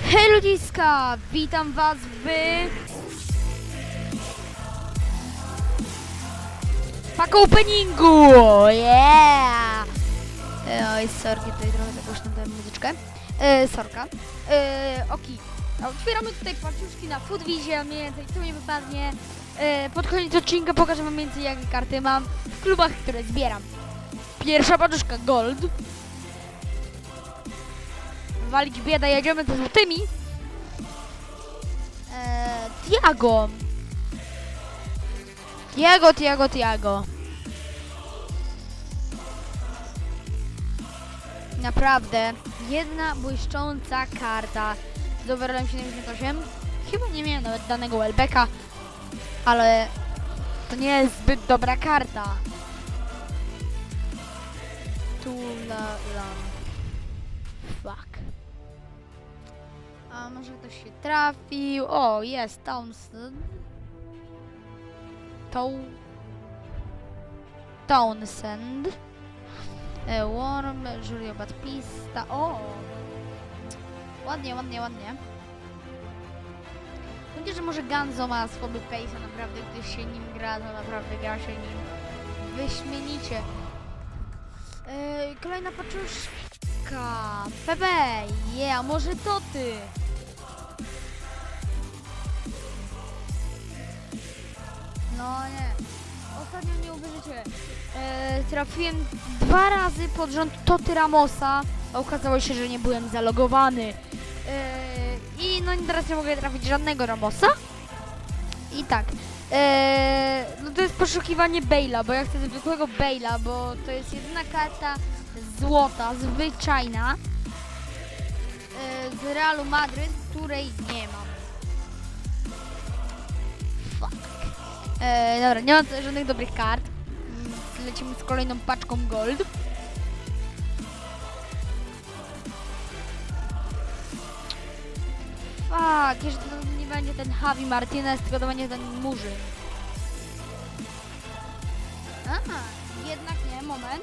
Hej ludziska, witam was w pack openingu, yeah! Oj, sorki, tutaj trochę zagłośno tę muzyczkę, sorka, okej, otwieramy tutaj paczuszki na Foodwizie, mniej więcej co mi wypadnie, pod koniec odcinka pokażę wam mniej więcej jakie karty mam w klubach, które zbieram. Pierwsza paczuszka Gold. Walić biedę, jedziemy ze złotymi. Tiago. Naprawdę, jedna błyszcząca karta z overallem 78. Chyba nie miałem nawet danego Welbecka, ale to nie jest zbyt dobra karta. Fuck. A może ktoś się trafił? O, jest Townsend. Worm, Julio Batista. O! Ładnie. Będzie, że może Ganzo ma słaby pace, naprawdę gdy się nim gra, to naprawdę gra się nim wyśmienicie. Kolejna paczuszka. Pepe, yeah, może to ty. No nie, ostatnio nie uwierzycie. Trafiłem 2 razy pod rząd Toty Ramosa, a okazało się, że nie byłem zalogowany. I no teraz nie mogę trafić żadnego Ramosa. I tak, no to jest poszukiwanie Bale'a, bo ja chcę zwykłego Bale'a, bo to jest jedyna karta złota, zwyczajna, z Realu Madryt, której nie mam. Fuck. Dobra, nie mam żadnych dobrych kart. Lecimy z kolejną paczką Gold. Fuck, jeszcze to nie będzie ten Javi Martinez, tylko to będzie ten Murzyn. Aha, jednak nie, moment.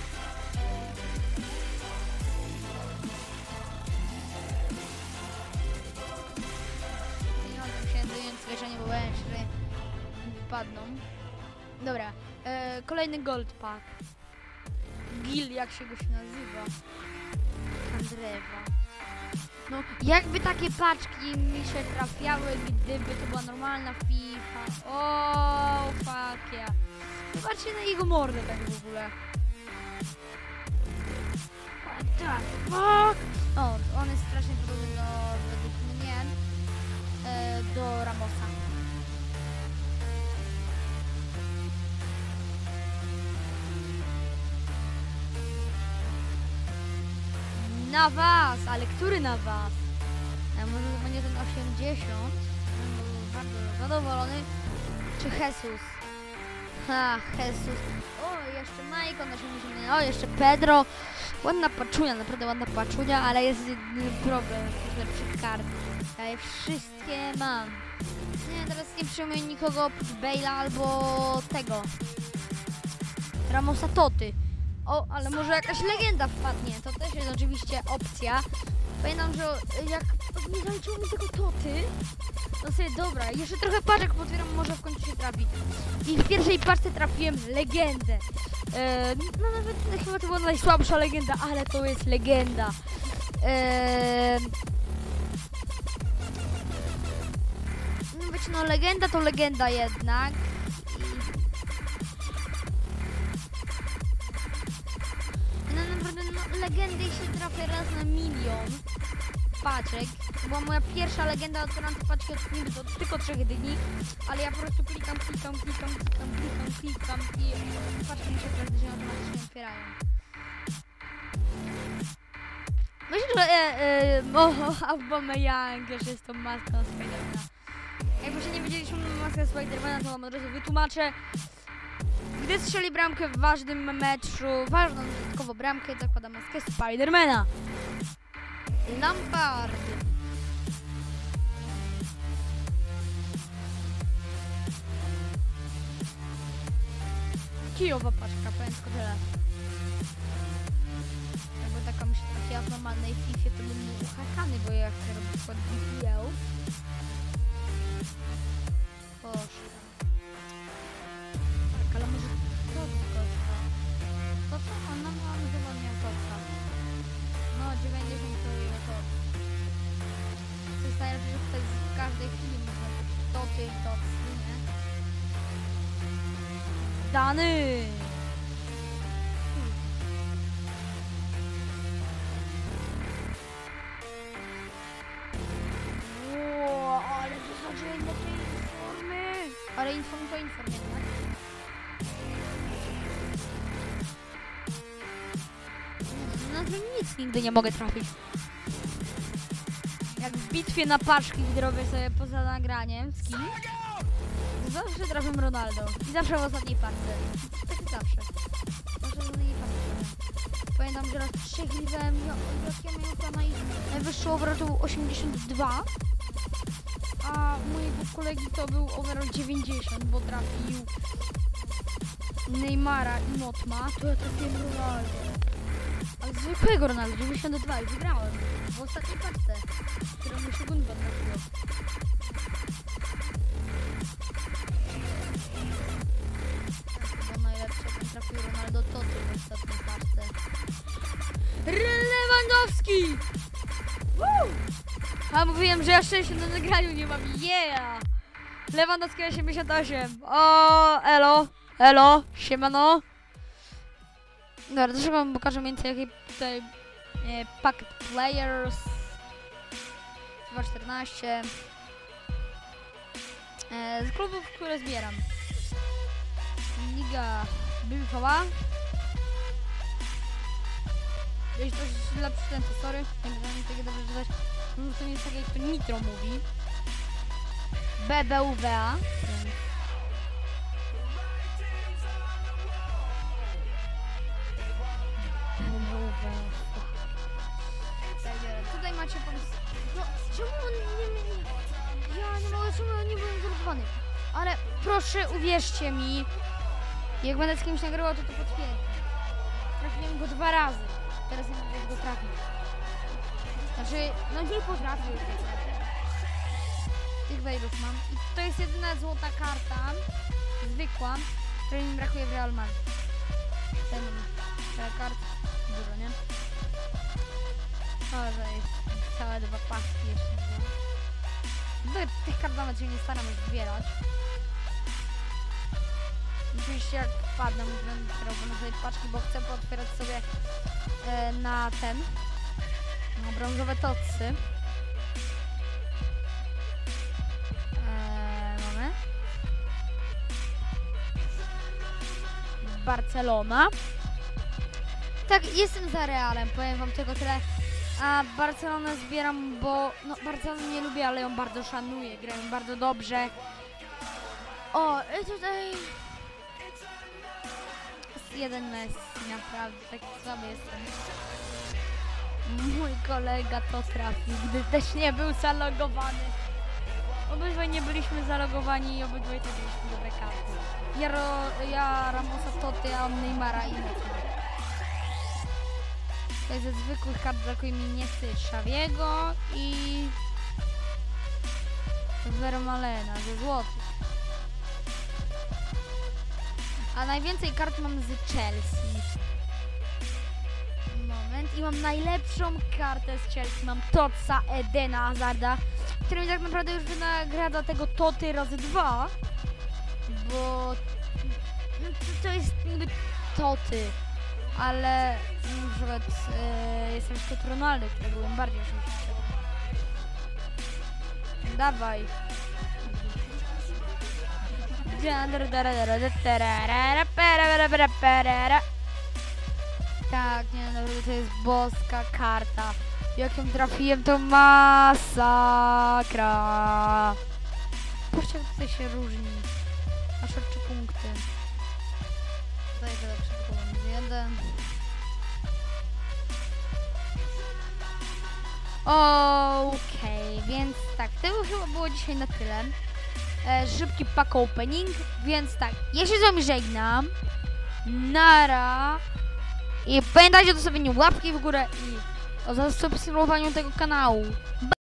Nie mogę się zająć zwyczajnie, bo boję się, że wpadną. Dobra, kolejny Gold Pack. Gil, jak się go nazywa. Andrewa. No, jakby takie paczki mi się trafiały, gdyby to była normalna FIFA. O, fuck yeah. Zobaczcie na jego mordę tak w ogóle. Tak, fuck. O, on jest strasznie podobny według mnie, do Ramosa. Na was, ale który na was? A może to będzie ten 80? Bardzo zadowolony. Czy Jesus? Ha, Jesus. O, jeszcze Maicon 80. O, jeszcze Pedro. Ładna paczunia, naprawdę ładna paczunia, ale jest jeden problem z lepszych kart. Ja je wszystkie mam. Nie, teraz nie przyjmuję nikogo oprócz Bale'a albo tego. Ramosa Toty. O, ale może jakaś legenda wpadnie, to też jest oczywiście opcja. Pamiętam, że jak nie zaliczyło mi tego Toty, to sobie dobra, jeszcze trochę paczek potwieram, może w końcu się trafi. I w pierwszej paczce trafiłem legendę. No nawet chyba to była najsłabsza legenda, ale to jest legenda. No wiecie, no legenda to legenda jednak. Legendy się trafia raz na milion paczek. To była moja pierwsza legenda, otwieram te paczki od niby do tylko 3 dni, ale ja po prostu klikam i paczki mi się praktycznie automatycznie otwierają. Myślę, że Aubameyang już jest tą maską Spidermana. Jakby się nie wiedzieliśmy na maskę Spidermana, to wam od razu wytłumaczę. Gdy strzeli bramkę w ważnym meczu, ważną dodatkowo bramkę, zakłada maskę Spidermana. Lampard. Kijowa paczka, powiem tylko tyle. Jakby taka mi się trafiła. ja w normalnej FIFA to bym był uhakany, bo ja chcę robić skład BPL. Proszę. Tak, ale może to kosta. To co? On nam chyba miał kosta. No, 90 to ile to. To jest najlepsze, że tutaj w każdej chwili można toty, nie? Dany! Wow, ale wysadziłem do tej informy! Ale inform to inform, tak? No to nic nigdy nie mogę trafić. Jak w bitwie na paczki, gdy robię sobie poza nagraniem z kimś, zawsze trafiam Ronaldo. I zawsze w ostatniej parce. Tak zawsze. Zawsze w ostatniej parce. Pamiętam, że raz przegrywałem, jak ja miałem chyba najwyższy overall to był 82, a mojego kolegi to był overall 90, bo trafił Neymara i Motma, to ja trafiłem Ronaldo. Ale zwykłego Ronaldo, 92 i wygrałem w ostatniej parce, którą mi się Gunba trafiło. Najlepsze, jak trafił Ronaldo Toty w ostatniej parce. Lewandowski! Woo! A mówiłem, że ja szczęście na nagraniu nie mam. Yeah! Lewandowski 88. O, elo, elo, siemano. Dobra, dlaczego wam pokażę mniej więcej jakie tutaj packet players. 214. Z klubów, które zbieram. Liga BBVA. Jeśli to jest źle przeczytałem, to sorry. Nie będę tego dobrze czytać. To nie jest tak jak to Nitro mówi. BBVA. Tutaj macie pomysł. No, czemu on nie... Ja nie mogę, czemu on nie byłem zalogowany. Ale proszę, uwierzcie mi. Jak będę z kimś nagrywał, to potwierdzę. Trafiłem go 2 razy. Teraz nie mogę go trafić. Znaczy, no nie potrafię już go trafić. Tych wave'ów mam. I to jest jedyna złota karta. Zwykła, której mi brakuje w Real Madrid. Ten kart. Dużo, nie? O, że jest całe 2 paski jeszcze. Tych kart nawet się nie staram już zbierać. Oczywiście jak wpadnę, będę otwierał na sobie paczki, bo chcę pootwierać sobie na ten, na brązowe tocy. Mamy. Barcelona. Tak, jestem za Realem, powiem wam tylko tyle. A Barcelonę zbieram, bo no Barcelonę nie lubię, ale ją bardzo szanuję, grają bardzo dobrze. O, i tutaj jest jeden Messi, naprawdę, tak słaby jestem. Mój kolega to trafił, gdy też nie był zalogowany. Obydwaj nie byliśmy zalogowani i obydwaj też byliśmy dobre karty. Ja Ramosa Toty, a on Neymara i Motma. Tutaj ze zwykłych kart brakuje mi niestety Xaviego i Vermalena ze złotych. A najwięcej kart mam z Chelsea. Moment. I mam najlepszą kartę z Chelsea. Mam Totsa Edena Hazarda, który mi tak naprawdę już wynagradza tego Toty razy 2. Bo no, to jest niby Toty. Ale na przykład jest na przykład Ronaldo, który byłem bardziej oczywiście. Dawaj. Tak, nie, naprawdę to jest boska karta. Jak ją trafiłem, to masakra. Patrzcie, jak tutaj się różni. Aż o 3 punkty. Tutaj to tak szybko mam jeden. Okej, więc tak, tego chyba było dzisiaj na tyle. Szybki pack opening, więc tak, ja się z wami żegnam. Nara. I pamiętajcie o zostawieniu łapki w górę i o zasubskrybowaniu tego kanału.